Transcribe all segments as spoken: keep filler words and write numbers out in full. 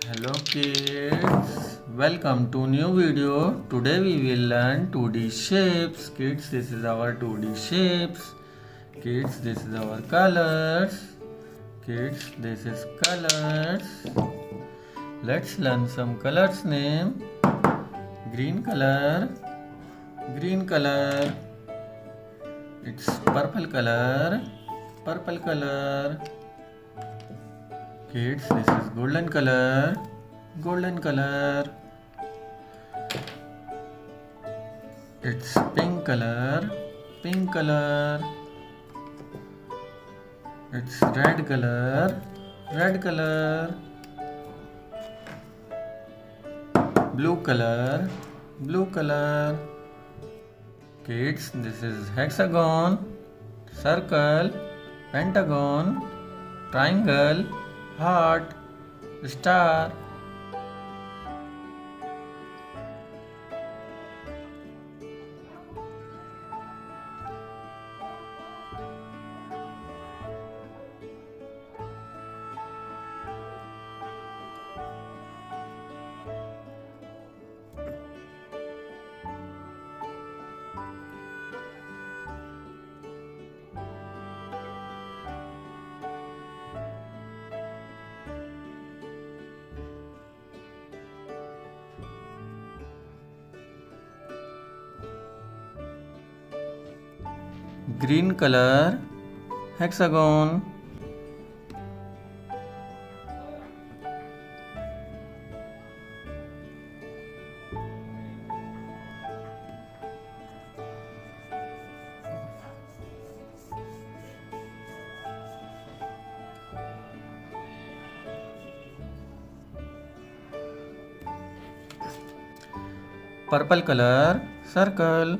Hello kids, welcome to new video. Today we will learn two D shapes. Kids, this is our two D shapes. Kids, this is our colors. Kids, this is colors. Let's learn some colors name. Green color, green color. It's purple color, purple color. Kids, this is golden color, golden color. It's pink color, pink color. It's red color, red color. Blue color, blue color. Kids, this is hexagon, circle, pentagon, triangle, heart, star. Green color, hexagon. Purple color, circle.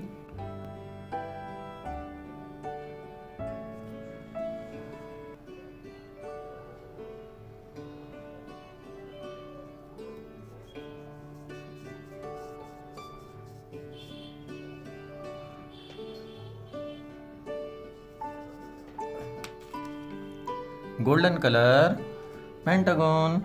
Golden color, pentagon.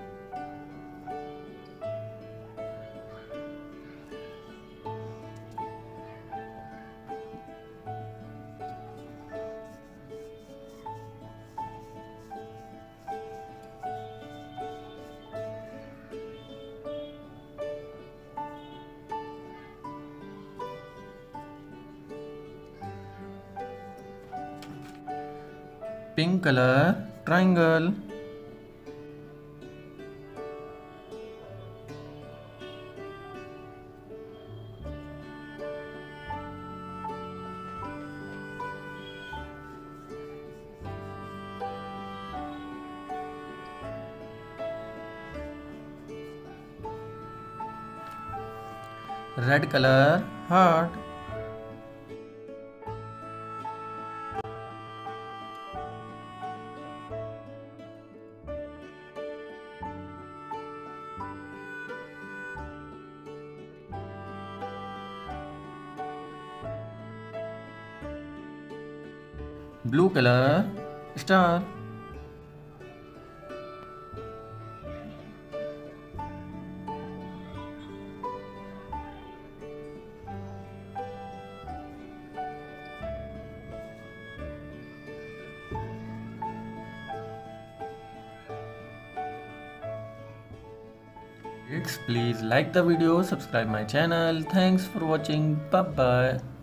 Pink color, triangle. Red color, heart. Blue color, star. Please like the video, subscribe my channel. Thanks for watching. Bye bye.